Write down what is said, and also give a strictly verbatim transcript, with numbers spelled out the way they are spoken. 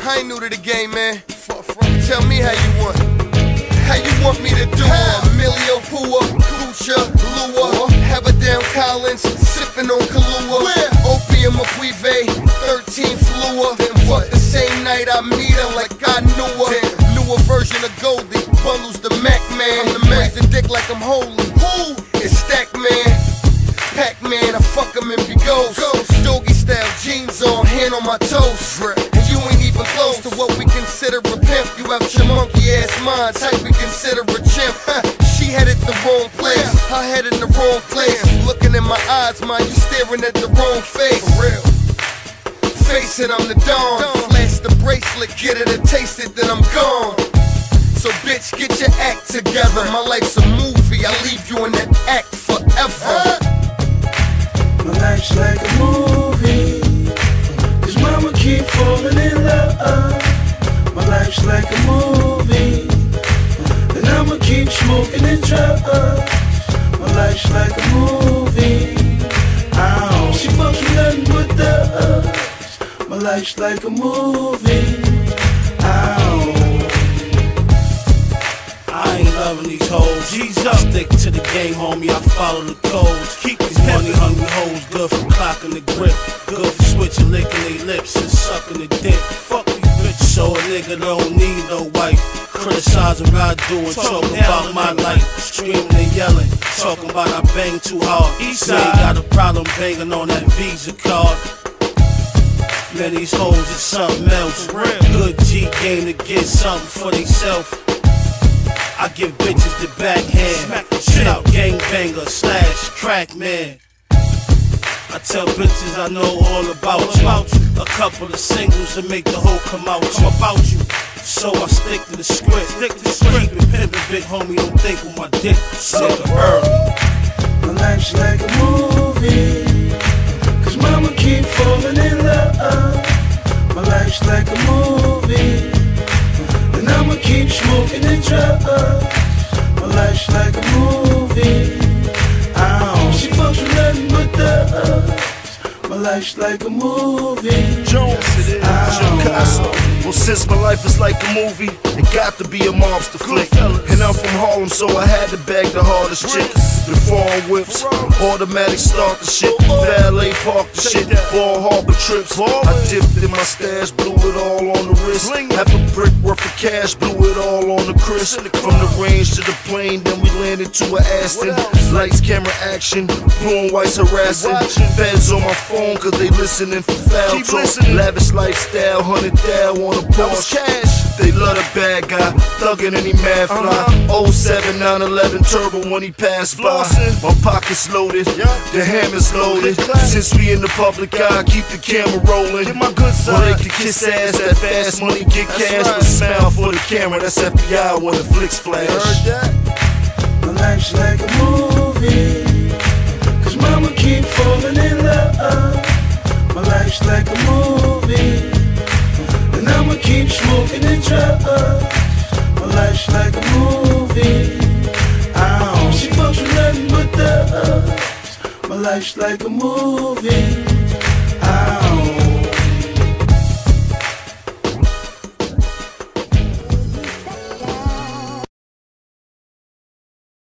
I ain't new to the game, man. Tell me how you want. How you want me to do it? Emilio Pua, Kucha, Lua, have a down Collins, sipping on Kahlua. Opium Apuive, thirteen Flua. Then what? The same night I meet her like I knew her. Newer version of Goldie, bundles the Mac Man. I'm the raising dick like I'm holy. Who? It's Stack Man. Pac-Man, I fuck him and be ghost. Doggy style jeans on, hand on my toes. And you ain't even close to what we consider a pimp. You out your monkey ass mind, type we consider a chimp. She headed the wrong place, I headed in the wrong place. Looking in my eyes, man, you staring at the wrong face. For real. Face it, I'm the dawn. Flash the bracelet, get it and taste it, then I'm gone. So bitch, get your act together. My life's a movie, I leave you in that act forever. My life's like a movie, cause mama keep falling in love. My life's like a movie, and I'ma keep smoking and drugs. My life's like a movie, ow, she fucks with nothing but thugs. My life's like a movie, ow. I ain't loving these hoes. G's up. Stick to the game, homie. I follow the codes. Keep these money hungry hoes good for clocking the grip. Good for switching, licking their lips and sucking the dick. Fuck these bitches, so a nigga don't need no wife. Criticizing what I do and talking about my life. Screaming and yelling, talking about I bang too hard. East ain't got a problem banging on that Visa card. Man, these hoes is something else. Good G game to get something for theyself. I give bitches the backhand, smack the shit out, gangbanger slash crack man. I tell bitches I know all about you. A couple of singles to make the whole come out. I'm about you, so I stick to the script. Stick to the script and pimpin', big homie. Don't think with my dick, nigga early. My life's like a movie, cause mama keep falling in love. My life's like a movie, and I'ma keep smoking and drugs. My life's like a movie, ow, she fucks with nothing but thugs. My life's like a movie, Jones, it is. Ow. Well, since my life is like a movie, it got to be a mobster flick. And I'm from Harlem, so I had to bag the hardest chicks. The foreign whips, automatic start the shit, valet park the shit, Ball Harbor trips. I dipped in my stash, blew it all on the wrist. Half a brick worth of cash, blew it all on the crisp. From the range to the plane, then we landed to a Aston. Lights, camera, action, blue and whites harassing. Feds on my phone, cause they listening for foul talk. Lavish lifestyle, hundred thou on a Porsche. They love the bad guy, thuggin' and he mad fly. oh seven nine eleven turbo when he passed by. My pockets loaded, the hammer's loaded. Since we in the public eye, keep the camera rolling. So they can kiss ass, that fast money get cash. But smile for the camera, that's F B I when the flicks flash. My life's like a movie, cause mama keep falling in love. My life's like a movie, and I'ma keep smoking and drugs. My life's like a movie, ow, she fucks with nothing but thugs. My life's like a movie.